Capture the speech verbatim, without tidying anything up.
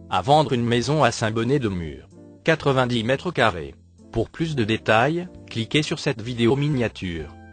À vendre une maison à Saint-Bonnet-de-Mur. quatre-vingt-dix mètres carrés. Pour plus de détails, cliquez sur cette vidéo miniature.